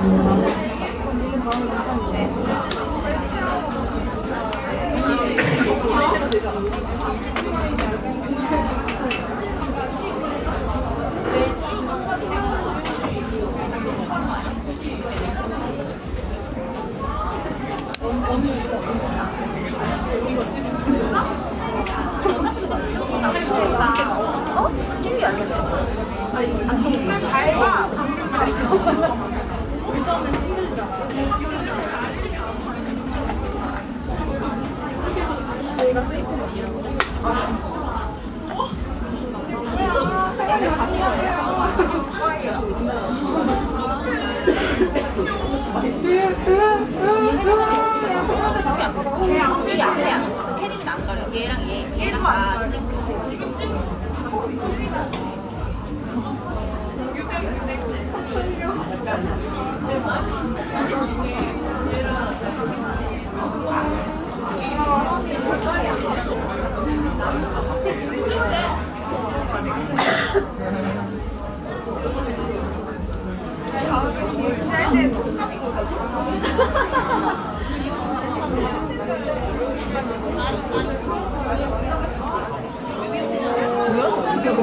찜이 아니었지? 안 좀 달다. 의전은 힘들잖아. 저희가 세이프는 이런 거. 생각이 다시 그냥 캐릭은 안 가려. 얘랑 다 신경 쓰고 지금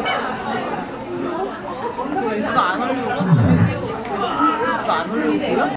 이거 안 올리고